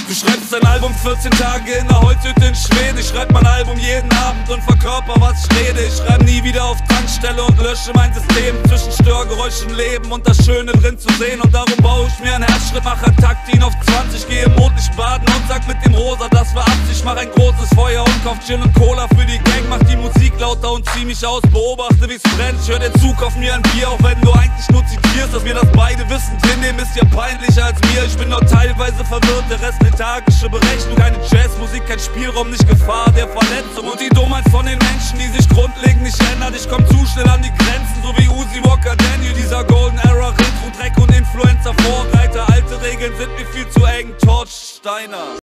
Du schreibst dein Album 14 Tage in der Holzhütte in Schweden. Ich schreib mein Album jeden Abend und verkörper, was ich rede. Ich schreib nie wieder auf Tankstelle und lösche mein System. Zwischen Störgeräuschen leben und das Schöne drin zu sehen. Und darum baue ich mir einen Herzschrittmacher-Takt ihn auf 20. Gehe im mondlichen Baden und sag mit dem Rosa, das war Absicht. Mach ein großes Feuer und kauf Gin und Cola für die Gang. Mach die Musik lauter und zieh mich aus. Beobachte, wie's brennt. Ich hör den Zug auf mir ein Bier, auch wenn du eigentlich nur zitierst. Dass wir das beide wissen, hinnehmen ist ja peinlicher als mir. Ich bin nur teilweise verwirrt, der Rest lethargische Berechnung. Keine Jazzmusik, kein Spielraum, nicht Gefahr der Verletzung. Und die Dummheit von den Menschen, die sich grundlegend nicht ändert. Ich komm zu schnell an die Grenzen, so wie Uzi Walker Daniel. Dieser Golden Era, Retro-Dreck und Influencer-Vorreiter. Alte Regeln sind mir viel zu eng, Torch Steiner.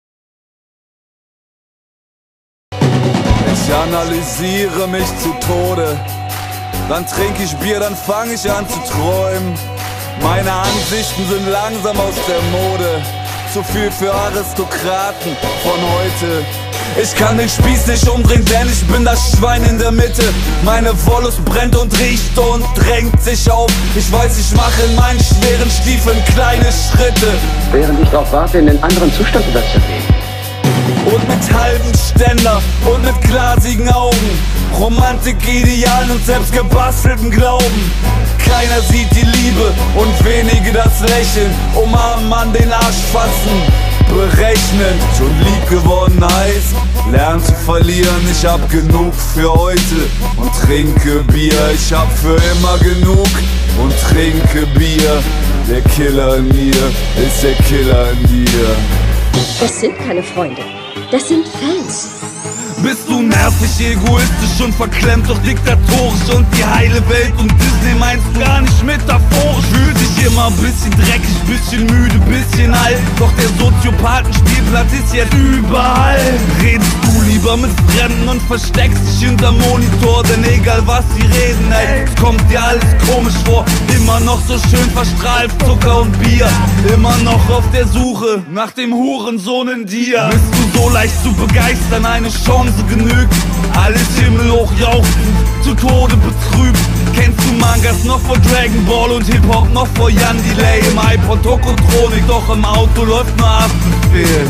Ich analysiere mich zu Tode, dann trinke ich Bier, dann fange ich an zu träumen. Meine Ansichten sind langsam aus der Mode, zu viel für Aristokraten von heute. Ich kann den Spieß nicht umdrehen, denn ich bin das Schwein in der Mitte. Meine Wollust brennt und riecht und drängt sich auf. Ich weiß, ich mache in meinen schweren Stiefeln kleine Schritte, während ich darauf warte, in den anderen Zustand überzugehen. Und mit halben Ständer und mit glasigen Augen, Romantik, Idealen und selbst gebastelten Glauben. Keiner sieht die Liebe und wenige das Lächeln. Umarmen, an den Arsch fassen, berechnen. Schon lieb geworden heißt, lernen zu verlieren. Ich hab genug für heute und trinke Bier. Ich hab für immer genug und trinke Bier. Der Killer in mir ist der Killer in dir. Das sind keine Freunde, das sind Fans. Bist du nervig, egoistisch und verklemmt, doch diktatorisch und die heile Welt und Disney meinst du gar nicht metaphorisch. Fühlt dich immer ein bisschen dreckig, bisschen müde, bisschen alt, doch der Soziopathenspielplatz ist jetzt überall. Redest du lieber mit Fremden und versteckst dich hinterm Monitor, denn egal was sie reden, ey, es kommt dir alles komisch vor. Immer noch so schön verstrahlt, Zucker und Bier, immer noch auf der Suche nach dem Hurensohn in dir. Bist du so leicht zu begeistern, eine Chance genügt, alles himmelhoch jauchzend, zu Tode betrübt. Kennst du Mangas noch vor Dragon Ball und Hip-Hop noch vor Jan Delay? Im iPod Tokotronik, doch im Auto läuft nur Haftbefehl.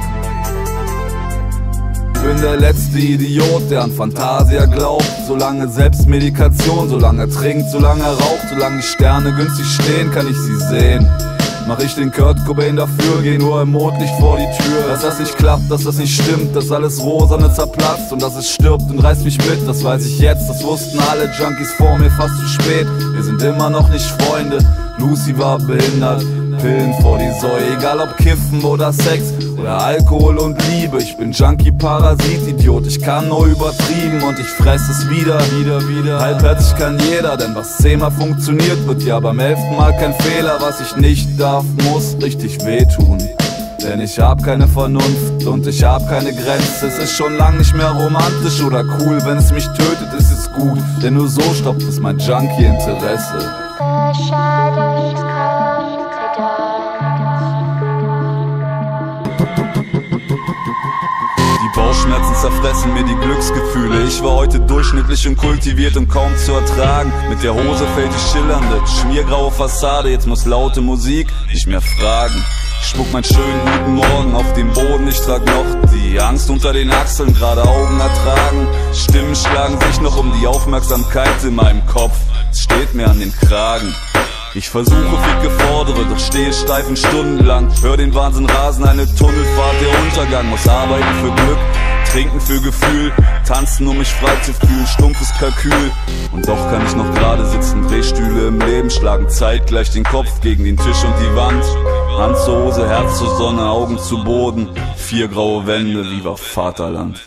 Ich bin der letzte Idiot, der an Fantasia glaubt. Solange Selbstmedikation, solange er trinkt, solange er raucht, solange die Sterne günstig stehen, kann ich sie sehen. Mach ich den Kurt Cobain dafür, geh nur im Mondlicht vor die Tür. Dass das nicht klappt, dass das nicht stimmt, dass alles Rosane zerplatzt und dass es stirbt und reißt mich mit, das weiß ich jetzt. Das wussten alle Junkies vor mir fast zu spät. Wir sind immer noch nicht Freunde, Lucy war behindert. Pillen vor die Säue, egal ob Kiffen oder Sex oder Alkohol und Liebe. Ich bin Junkie, Parasit, Idiot, ich kann nur übertrieben und ich fress es wieder. Halbherzig kann jeder, denn was 10-mal funktioniert, wird ja beim 11. Mal kein Fehler. Was ich nicht darf, muss richtig wehtun. Denn ich hab keine Vernunft und ich hab keine Grenze. Es ist schon lang nicht mehr romantisch oder cool. Wenn es mich tötet, ist es gut, denn nur so stoppt es mein Junkie-Interesse. Die Bauchschmerzen zerfressen mir die Glücksgefühle. Ich war heute durchschnittlich und kultiviert und kaum zu ertragen. Mit der Hose fällt die schillernde, schmiergraue Fassade. Jetzt muss laute Musik nicht mehr fragen. Ich spuck meinen schönen guten Morgen auf den Boden. Ich trag noch die Angst unter den Achseln, gerade Augen ertragen. Stimmen schlagen sich noch um die Aufmerksamkeit in meinem Kopf. Es steht mir an den Kragen. Ich versuche, ficke, fordere, doch stehe steif und stundenlang. Hör den Wahnsinn rasen, eine Tunnelfahrt, der Untergang. Muss arbeiten für Glück, trinken für Gefühl, tanzen, um mich frei zu fühlen, stumpfes Kalkül. Und doch kann ich noch gerade sitzen, Drehstühle im Leben schlagen zeitgleich den Kopf gegen den Tisch und die Wand. Hand zur Hose, Herz zur Sonne, Augen zu Boden, 4 graue Wände, viva Vaterland.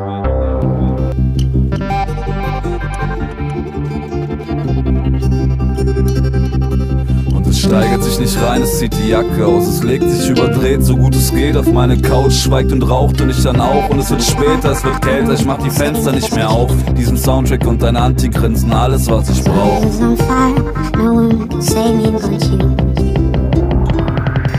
Es steigert sich nicht rein, es zieht die Jacke aus. Es legt sich überdreht, so gut es geht, auf meine Couch. Schweigt und raucht und ich dann auch. Und es wird später, es wird kälter, ich mach die Fenster nicht mehr auf. Diesen Soundtrack und dein Antigrinsen, alles was ich brauch.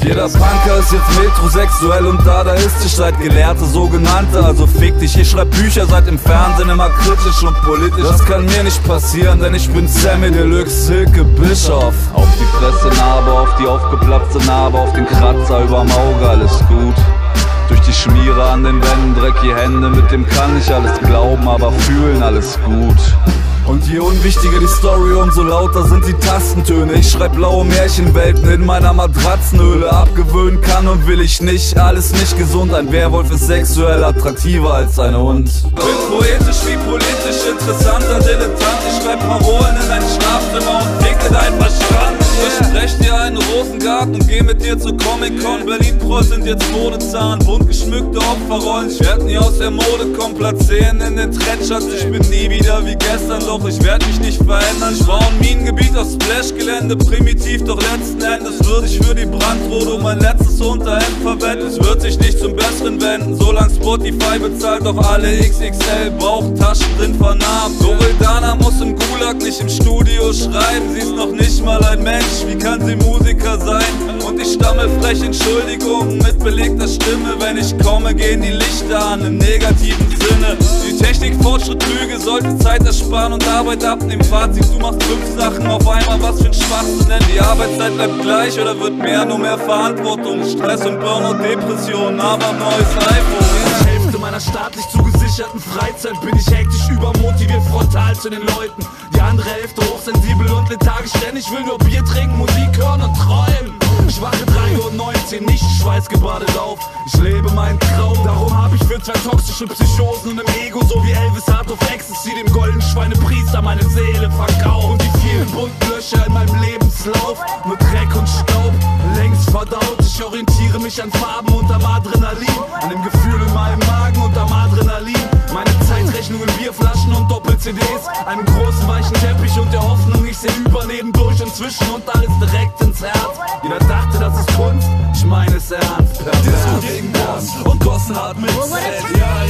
Jeder Punker ist jetzt metrosexuell und dadaistisch, seid Gelehrte, Sogenannte, also fick dich. Ich schreib Bücher, seid im Fernsehen immer kritisch und politisch. Das kann mir nicht passieren, denn ich bin Sammy Deluxe, Silke Bischof. Auf die Fresse-Narbe, auf die aufgeplatzte Narbe, auf den Kratzer überm Auge, alles gut. Durch die Schmiere an den Wänden, dreckige Hände, mit dem kann ich alles glauben, aber fühlen, alles gut. Und je unwichtiger die Story, umso lauter sind die Tastentöne. Ich schreib blaue Märchenwelten in meiner Matratzenhöhle. Abgewöhnen kann und will ich nicht, alles nicht gesund. Ein Werwolf ist sexuell attraktiver als ein Hund. Bin poetisch wie politisch, interessanter Dilettant. Ich schreib Parolen in dein Schlafzimmer und ficke deinen Verstand. Ich brech dir einen Rosengarten und geh mit dir zur Comic-Con. Berlin-Proll sind jetzt Modezahn, bunt geschmückte Opferrollen. Ich werd nie aus der Mode kommen, platzieren in den Trendcharts. Ich bin nie wieder wie gestern, doch ich werd mich nicht verändern. Ich baue ein Minengebiet aus Splash-Gelände, primitiv, doch letzten Endes würde ich für die Brandrodung mein letztes Unterhemd verwenden. Es wird sich nicht zum Besseren wenden, solange Spotify bezahlt, doch alle XXL Bauchtaschen drin vernarbt. Loredana muss im Gulag, nicht im Studio schreiben, sie ist noch nicht mal ein Mensch. Wie kann sie Musiker sein? Und ich stammel frech Entschuldigungen mit belegter Stimme. Wenn ich komme, gehen die Lichter an, im negativen Sinne. Die Technik, Fortschritt, Lüge sollte Zeit ersparen und Arbeit abnehmen. Fazit, du machst 5 Sachen auf einmal, was für ein Schwachsinn. Denn die Arbeitszeit bleibt gleich oder wird mehr, nur mehr Verantwortung. Stress und Burnout, Depressionen, aber neues iPhone. Hälfte meiner staatlich zugesicherten Freizeit bin ich hektisch übermotiviert, frontal zu den Leuten. Die andere Hälfte hochsensibel und lethargisch, denn ich will nur Bier trinken, Musik hören und träumen. Ich wache 3:19 Uhr, nicht schweißgebadet auf. Ich lebe meinen Traum, darum hab ich für 2 toxische Psychosen und im Ego, so wie Elvis hart auf Ecstasy, dem goldenen Schweinepriester meine Seele verkauft. Und die vielen bunten Löcher in meinem Lebenslauf, nur Dreck und Staub, längst verdaut. Ich orientiere mich an Farben und am Adrenalin, an dem Gefühl in meinem Magen und am Adrenalin. Meine Zeitrechnung in Bierflaschen und Doppel-CDs, einen großen weichen Teppich und der Hoffnung, ich seh Überleben durch und zwischen und alles direkt ins Herz. Jeder dachte, das ist Kunst, ich meine es ernst. Disco gegen Boss und Gossen hart mit Set.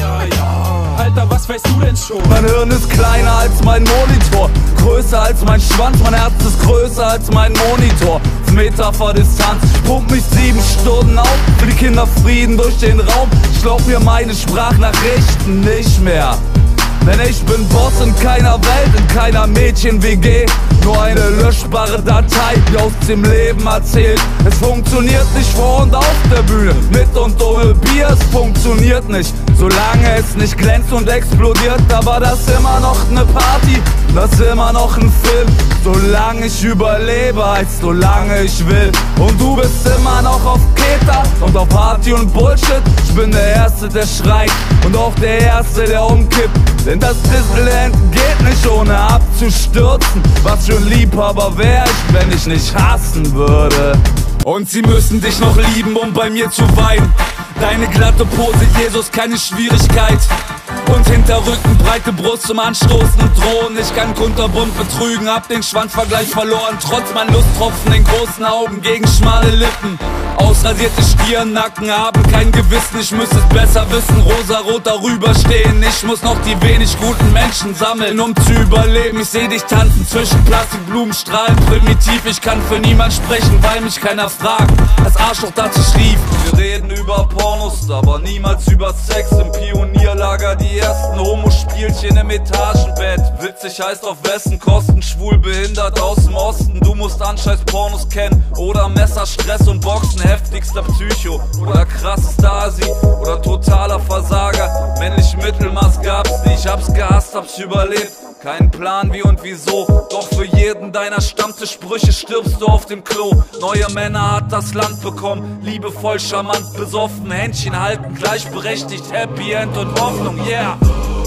Ja. Alter, was weißt du denn schon? Mein Hirn ist kleiner als mein Monitor, größer als mein Schwanz, mein Herz ist größer als mein Monitor. Auf Metapher-Distanz, ich pump mich 7 Stunden auf, für die Kinder Frieden durch den Raum. Ich glaub mir meine Sprachnachrichten nicht mehr. Denn ich bin Boss in keiner Welt, in keiner Mädchen-WG. Nur eine löschbare Datei, die aus dem Leben erzählt. Es funktioniert nicht vor und auf der Bühne, mit und ohne Bier, es funktioniert nicht. Solange es nicht glänzt und explodiert, aber das immer noch eine Party, das immer noch ein Film. Solange ich überlebe, heißt solange ich will. Und du bist immer noch auf Keter und auf Party und Bullshit. Ich bin der Erste, der schreit und auch der Erste, der umkippt. Denn das Disneyland geht nicht ohne abzustürzen. Was für ein Liebhaber wär ich, wenn ich nicht hassen würde. Und sie müssen dich noch lieben, um bei mir zu weinen. Deine glatte Pose, Jesus, keine Schwierigkeit. Und Hinterrücken, breite Brust zum Anstoßen und Drohen. Ich kann kunterbunt betrügen, hab den Schwanzvergleich verloren. Trotz mein Lusttropfen in großen Augen gegen schmale Lippen. Ausrasierte Stirnnacken haben kein Gewissen. Ich müsste es besser wissen, rosarot darüber stehen. Ich muss noch die wenig guten Menschen sammeln, um zu überleben. Ich seh dich tanzen zwischen Plastikblumenstrahlen. Primitiv, ich kann für niemand sprechen, weil mich keiner fragt. Das Arschloch, das ich rief. Wir reden über Pornos, aber niemals über Sex. Im Pionierlager die ersten Homospielchen im Etagenbett. Witzig heißt auf wessen Kosten, schwul behindert aus dem Osten. Du musst Anscheiß Pornos kennen oder Messer, Stress und Boxen. Heftigster Psycho oder krassester Asi oder totaler Versager. Männlich Mittelmaß gab's nie, ich hab's gehasst, hab's überlebt. Kein Plan wie und wieso, doch für jeden deiner Stammtischsprüche stirbst du auf dem Klo. Neue Männer hat das Land bekommen, liebevoll, charmant, besoffen, Händchen halten, gleichberechtigt, Happy End und Hoffnung, yeah.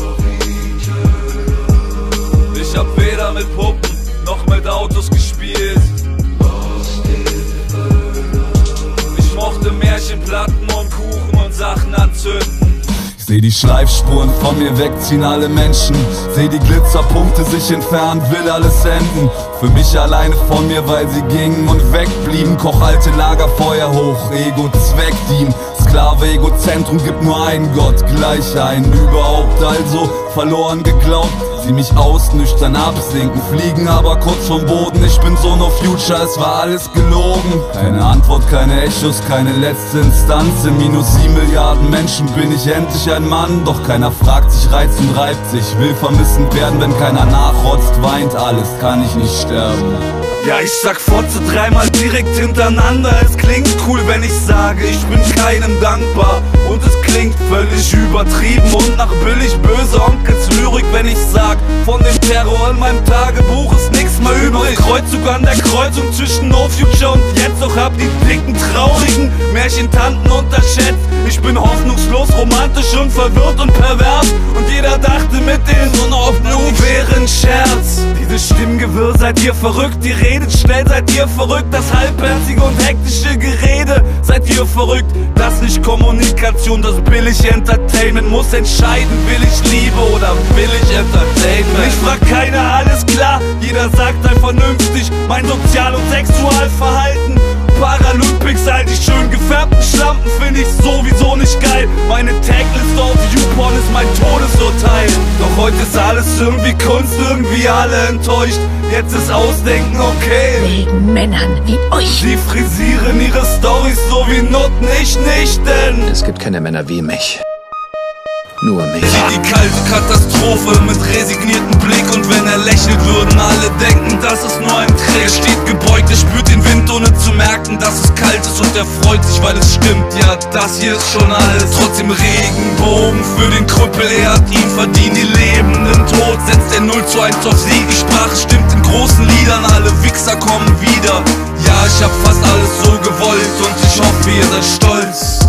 Ich hab weder mit Puppen noch mit Autos gespielt. Ich mochte Märchenplatten und Kuchen und Sachen anzünden. Seh die Schleifspuren von mir wegziehen, alle Menschen. Seh die Glitzerpunkte sich entfernen, will alles enden. Für mich alleine von mir, weil sie gingen und wegblieben. Koch alte Lagerfeuer hoch, Ego Zweckdien. Sklave, Egozentrum, gibt nur einen Gott, gleich einen überhaupt, also verloren geglaubt. Sie mich ausnüchtern, absinken, fliegen aber kurz vom Boden. Ich bin so no future, es war alles gelogen. Keine Antwort, keine Echos, keine letzte Instanz. In minus 7 Milliarden Menschen bin ich endlich ein Mann. Doch keiner fragt sich, reizt und reibt sich. Will vermissen werden, wenn keiner nachrotzt, weint alles, kann ich nicht sterben. Ja, ich sag Fotze dreimal direkt hintereinander. Es klingt cool, wenn ich sage, ich bin keinem dankbar. Und es klingt völlig übertrieben und nach billig böse Onkels Lyrik, wenn ich sag, von dem Terror in meinem Tagebuch ist nichts mehr übrig. Kreuzzug an der Kreuzung zwischen No Future und jetzt. Doch hab die dicken, traurigen Märchentanten unterschätzt. Ich bin hoffnungslos, romantisch und verwirrt und pervers. Und jeder dachte mit den Sonnenhoffnung wäre ein Scherz. Dieses Stimmgewirr, seid ihr verrückt? Die redet schnell, seid ihr verrückt? Das halbherzige und hektische Gerede, seid ihr verrückt? Das ist nicht Kommunikation, das billig Entertainment. Muss entscheiden, will ich Liebe oder will ich Entertainment? Ich frag keiner, alles klar, jeder sagt ein vernünftig. Mein Sozial- und Sexualverhalten Paralympics, all die schön gefärbten Schlampen find ich sowieso nicht geil. Meine Taglist auf YouPorn ist mein Todesurteil. Doch heute ist alles irgendwie Kunst, irgendwie alle enttäuscht. Jetzt ist Ausdenken okay. Wegen Männern wie euch. Sie frisieren ihre Storys so wie Nutten, ich nicht, denn es gibt keine Männer wie mich. Nur mich. Sie die kalte Katastrophe mit resigniertem Blick. Und wenn er lächelt, würden alle denken, das ist nur ein Trick. Er steht gebeugt, er spürt den Wind, ohne zu merken, dass es kalt ist. Und er freut sich, weil es stimmt, ja, das hier ist schon alles. Trotzdem Regenbogen für den Krüppel, er hat ihn verdient. Die Lebenden tot, setzt er 0:1 auf Sieg. Die Sprache stimmt in großen Liedern, alle Wichser kommen wieder. Ja, ich hab fast alles so gewollt und ich hoffe, ihr seid stolz.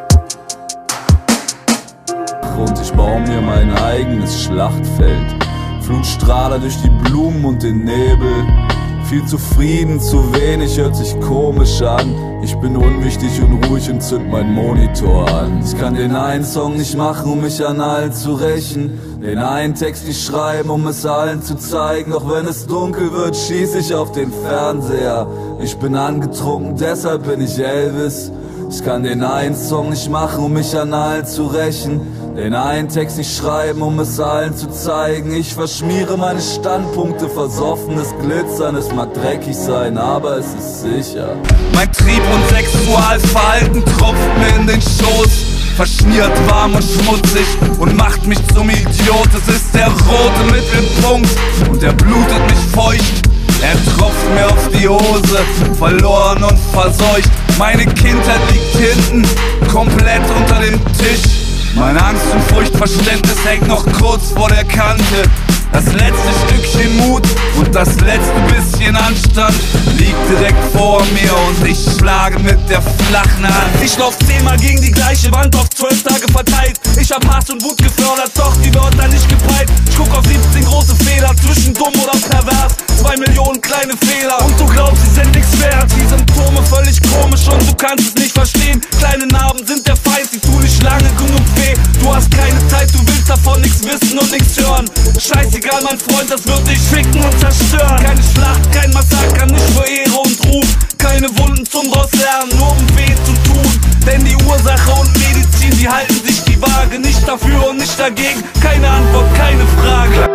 Und ich baue mir mein eigenes Schlachtfeld. Flutstrahler durch die Blumen und den Nebel. Viel zufrieden, zu wenig, hört sich komisch an. Ich bin unwichtig und ruhig und zünd mein Monitor an. Ich kann den einen Song nicht machen, um mich an allen zu rächen. Den einen Text nicht schreiben, um es allen zu zeigen. Doch wenn es dunkel wird, schieß ich auf den Fernseher. Ich bin angetrunken, deshalb bin ich Elvis. Ich kann den einen Song nicht machen, um mich an allen zu rächen. Den einen Text nicht schreiben, um es allen zu zeigen. Ich verschmiere meine Standpunkte, versoffenes Glitzern. Es mag dreckig sein, aber es ist sicher. Mein Trieb und Sexualverhalten tropft mir in den Schoß. Verschmiert, warm und schmutzig und macht mich zum Idiot. Es ist der rote Mittelpunkt und er blutet mich feucht. Er tropft mir auf die Hose, verloren und verseucht. Meine Kindheit liegt hinten, komplett unter dem Tisch. Meine Angst und Furchtverständnis hängt noch kurz vor der Kante. Das letzte Stückchen Mut und das letzte bisschen Anstand liegt direkt vor mir und ich schlage mit der flachen Hand. Ich lauf 10-mal gegen die gleiche Wand auf 12 Tage verteilt. Ich hab Hass und Wut gefördert, doch die Wörter nicht gepeilt. Ich guck auf 17 große Fehler, zwischen dumm oder pervers. 2 Millionen kleine Fehler und du glaubst, sie sind nichts wert. Die Symptome völlig komisch und du kannst es nicht verstehen. Kleine Narben sind der Feind, sie tun nicht lange genug weh. Du hast keine Zeit, du willst davon nichts wissen und nichts hören. Scheißegal, mein Freund, das wird dich ficken und zerstören. Keine Schlacht, kein Massaker, nicht für Ehre und Ruhm. Keine Wunden zum draus lernen, nur um weh zu tun. Denn die Ursache und Medizin, die halten sich die Waage. Nicht dafür und nicht dagegen, keine Antwort, keine Frage.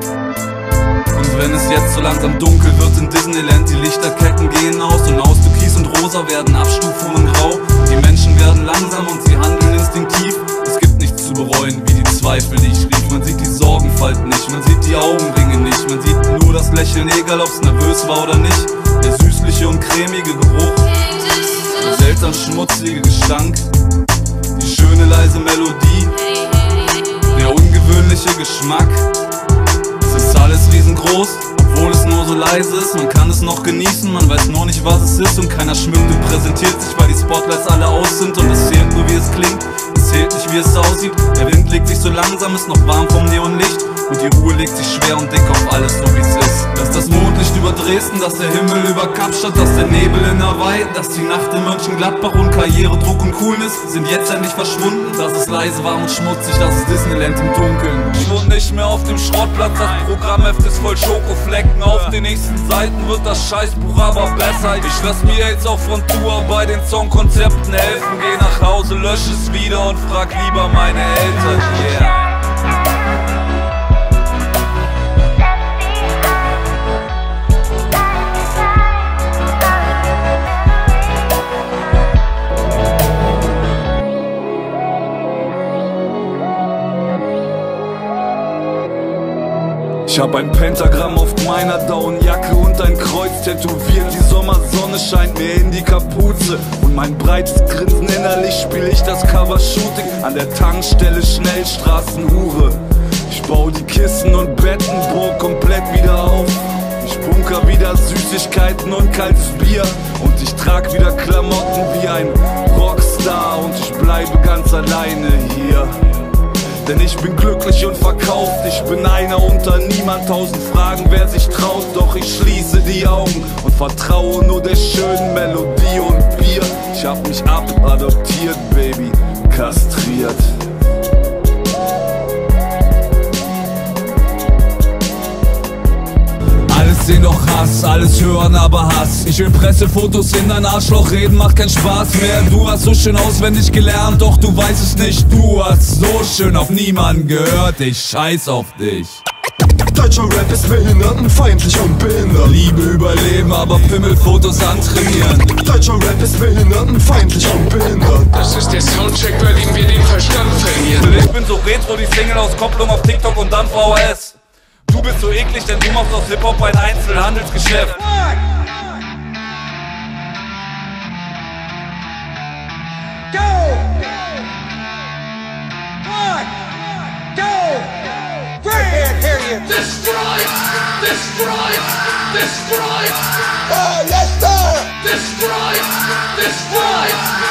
Und wenn es jetzt so langsam dunkel wird in Disneyland, die Lichterketten gehen aus und aus Türkis und Rosa werden Abstufungen grau. Die Menschen werden langsam und sie handeln instinktiv. Es gibt nichts zu bereuen, wie die Zweifel, die ich rief. Man sieht die Sorgenfalt nicht, man sieht die Augenringe nicht. Man sieht nur das Lächeln, egal ob's nervös war oder nicht. Der süßliche und cremige Geruch, der seltsam schmutzige Gestank, die schöne leise Melodie, der ungewöhnliche Geschmack. Es ist alles riesengroß, obwohl es nur so leise ist. Man kann es noch genießen, man weiß nur nicht, was es ist. Und keiner schmückt und präsentiert sich, weil die Spotlights alle aus sind. Und es zählt nur, wie es klingt, es zählt nicht, wie es aussieht. Der Wind legt sich so langsam, ist noch warm vom Neonlicht. Und die Ruhe legt sich schwer und dick auf alles, so wie es ist. Dass das Mondlicht über Dresden, dass der Himmel über Kapstadt, dass der Nebel in Hawaii, dass die Nacht in Mönchengladbach und Karrieredruck und Coolness sind jetzt endlich verschwunden. Dass es leise, warm und schmutzig, das ist Disneyland im Dunkeln. Ich wohne nicht mehr auf dem Schrottplatz, das Programmheft ist voll Schokoflecken. Auf den nächsten Seiten wird das Scheißbuch aber besser. Ich lass mir jetzt auch von Tour bei den Songkonzepten helfen. Geh nach Hause Hause, lösch es wieder und frag lieber meine Eltern, yeah. Ich hab ein Pentagramm auf meiner Daunenjacke und ein Kreuz tätowiert. Die Sommersonne scheint mir in die Kapuze und mein breites Grinsen innerlich spiel ich das Cover-Shooting an der Tankstelle Schnellstraßenhure. Ich bau die Kissen und Bettenburg komplett wieder auf. Ich bunker wieder Süßigkeiten und kaltes Bier und ich trag wieder Klamotten wie ein Rockstar und ich bleibe ganz alleine hier. Denn ich bin glücklich und verkauft, ich bin einer unter niemand. 1000 Fragen, wer sich traut, doch ich schließe die Augen und vertraue nur der schönen Melodie und Bier. Ich hab mich abadoptiert, Baby, kastriert. Alles sehen doch Hass, alles hören aber Hass. Ich will Pressefotos in dein Arschloch reden, macht keinen Spaß mehr. Du hast so schön auswendig gelernt, doch du weißt es nicht. Du hast so schön auf niemanden gehört, ich scheiß auf dich. Deutscher Rap ist behindertenfeindlich und behindert. Liebe überleben, aber Pimmelfotos antrainieren. Deutscher Rap ist behindertenfeindlich und behindert. Das ist der Soundcheck, bei dem wir den Verstand verlieren. Ich bin so retro, die Single-Auskopplung auf TikTok und dann VHS. Du bist so eklig, denn du machst aus Hip-Hop ein Einzelhandelsgeschäft. Go! 1, 2, 3! Destroy! Destroy! Destroy! Oh, yes, sir! Destroy! Destroy!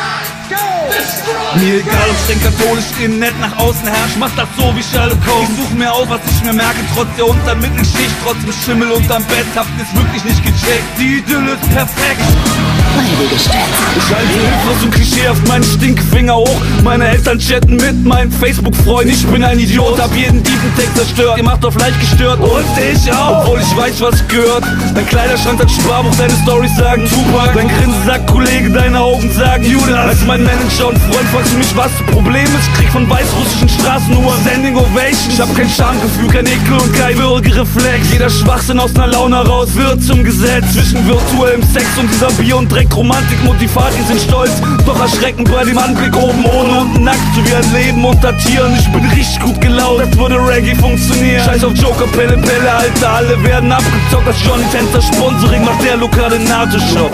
Mir egal, ob streng katholisch innen nett nach außen herrscht, mach das so wie Sherlock Holmes. Ich such mir aus, was ich mir merke, trotz der unteren Mittelschicht, trotzdem Schimmel unterm Bett, habt ihr's wirklich nicht gecheckt. Die Idylle ist perfekt. Ich halte hilflos und klischeehaft meinen Stinkefinger hoch. Meine Eltern chatten mit meinen Facebook-Freunden. Ich bin ein Idiot, hab jeden tiefen Text zerstört. Ihr macht auf leicht gestört und ich auch, obwohl ich weiß, was gehört. Dein Kleiderschrank hat Sparbuch, deine Storys sagen Tupac. Dein Grinsen sagt Kollege, deine Augen sagen Judas. Als mein Manager und Freund fragst du mich, was das Problem ist. Krieg von weißrussischen Straßen nur Standing Ovation. Ich hab kein Schamgefühl, kein Ekel und kein Würgereflex. Jeder Schwachsinn aus ner Laune heraus wird zum Gesetz. Zwischen virtuellem Sex und dieser Bier- und Dreck-Romantik-Motivati sind stolz, doch erschreckend bei dem Anblick oben ohne unten nackt, so wie ein Leben unter Tieren. Ich bin richtig gut gelaunt, das würde Reggae funktionieren. Scheiß auf Joker, Pelle, Pelle, Alter, alle werden abgezockt. Das Johnny Tänzer Sponsoring macht der lokale NATO-Shop.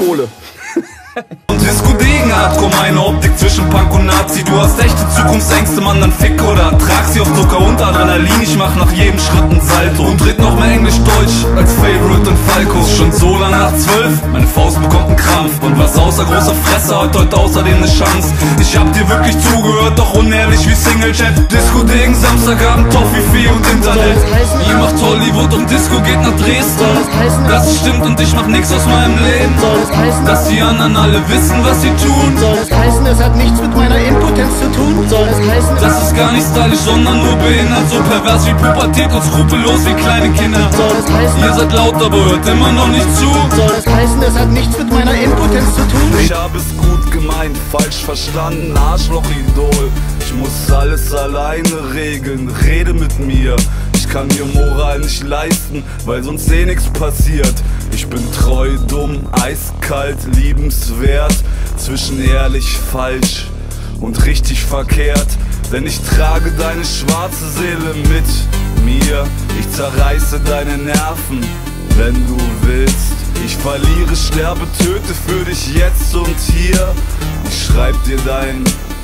Und Disco-Degen, Hardcore, meine Optik zwischen Punk und Nazi. Du hast echte Zukunftsängste, Mann, dann fick oder trag sie auf Zucker und Adrenalin. Ich mach nach jedem Schritt ein Salto und red noch mehr Englisch-Deutsch als Favorite und Falco. Schon so lang nach 12, meine Faust bekommt einen Krampf. Und was außer großer Fresse hat heute außerdem eine Chance. Ich hab dir wirklich zugehört, doch unehrlich wie Single-Chat. Disco-Degen, Samstagabend, Toffifee und Internet. Ihr macht Hollywood und Disco geht nach Dresden. Das stimmt und ich mach nix aus meinem Leben. Dass die anderen alle wissen, was sie tun. Soll es heißen, es hat nichts mit meiner Impotenz zu tun? Soll es heißen, das ist gar nicht stylisch, sondern nur behindert. So pervers wie Pubertät und skrupellos wie kleine Kinder. Soll es heißen, ihr seid laut, aber hört immer noch nicht zu. Soll es heißen, es hat nichts mit meiner Impotenz zu tun? Ich hab es gut gemeint, falsch verstanden, Arschloch-Idol. Ich muss alles alleine regeln, rede mit mir. Ich kann mir Moral nicht leisten, weil sonst eh nichts passiert. Ich bin treu, dumm, eiskalt, liebenswert. Zwischen ehrlich, falsch und richtig verkehrt. Denn ich trage deine schwarze Seele mit mir. Ich zerreiße deine Nerven, wenn du willst. Ich verliere, sterbe, töte für dich jetzt und hier. Ich schreib dir deinen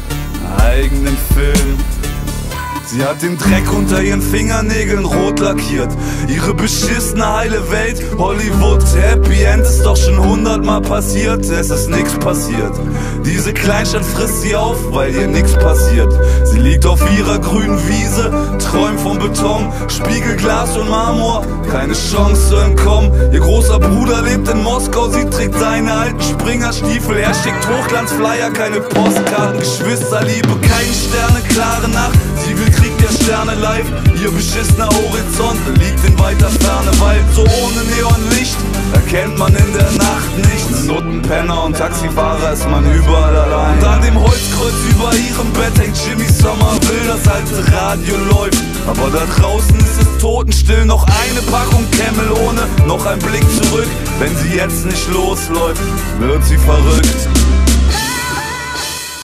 eigenen Film. Sie hat den Dreck unter ihren Fingernägeln rot lackiert. Ihre beschissene heile Welt, Hollywood, Happy End ist doch schon 100-mal passiert. Es ist nix passiert. Diese Kleinstadt frisst sie auf, weil ihr nix passiert. Sie liegt auf ihrer grünen Wiese, träumt vom Beton, Spiegelglas und Marmor, keine Chance zu entkommen. Ihr großer Bruder lebt in Moskau, sie trägt seine alten Springerstiefel. Er schickt Hochglanzflyer, keine Postkarten, Geschwisterliebe, keine Sterne, klare Nacht. Sie will Krieg der Sterne live, ihr beschissener Horizont liegt in weiter Ferne, weil so ohne Neonlicht erkennt man in der Nacht nichts. Idioten, Penner und Taxifahrer ist man überall allein. Und an dem Holzkreuz über ihrem Bett hängt Jimmy Somerville, das alte Radio läuft. Aber da draußen ist es totenstill, noch eine Packung Camel ohne, noch ein Blick zurück. Wenn sie jetzt nicht losläuft, wird sie verrückt.